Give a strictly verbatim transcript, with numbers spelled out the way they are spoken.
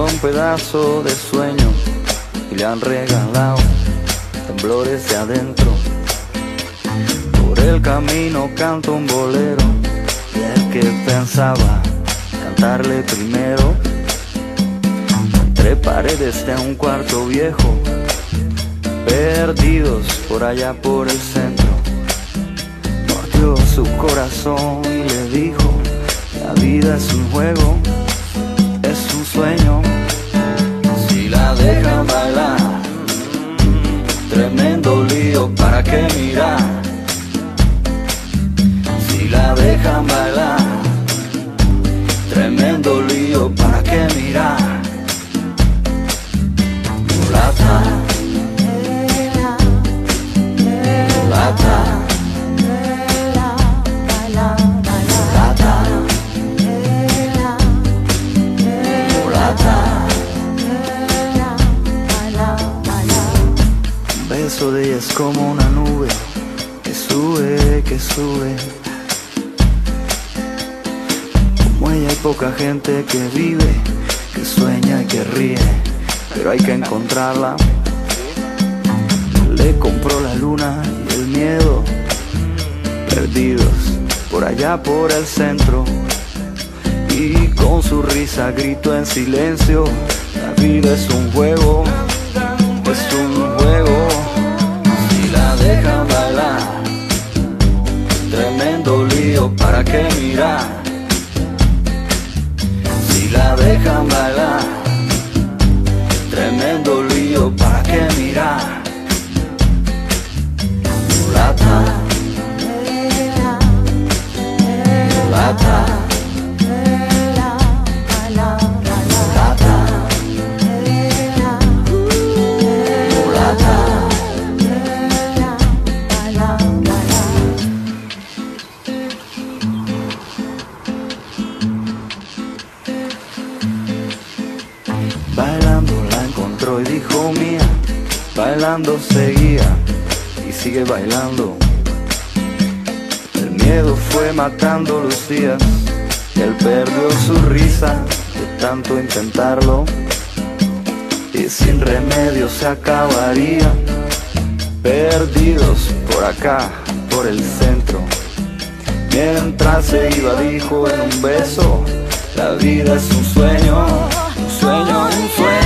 solo un pedazo de sueño y le han regalado temblores de adentro. Por el camino canto un bolero y el que pensaba cantarle primero, entre paredes de un cuarto viejo, perdidos por allá por el centro, mordió su corazón y le dijo: la vida es un juego, es un sueño. Si la dejan bailar, tremendo lío, ¿para qué mirar? Si la dejan bailar, tremendo lío, ¿para qué mirar? Mulata, mulata, un beso de ella es como una nube que sube, que sube. Como ella hay poca gente que vive, que sueña y que ríe, pero hay que encontrarla. Le compró la luna y el miedo, perdidos por allá por el centro, y con su risa gritó en silencio: la vida es un juego, es un juego. Si la dejan bailar, tremendo lío, ¿para qué mirar? Si la dejan bailar, tremendo lío, ¿para qué mirar? Mulata, mulata, bailando la encontró y dijo: mía. Bailando seguía y sigue bailando. El miedo fue matando los días y él perdió su risa de tanto intentarlo, y sin remedio se acabaría. Perdidos por acá, por el centro, mientras se iba dijo en un beso: la vida es un sueño, un sueño, un sueño.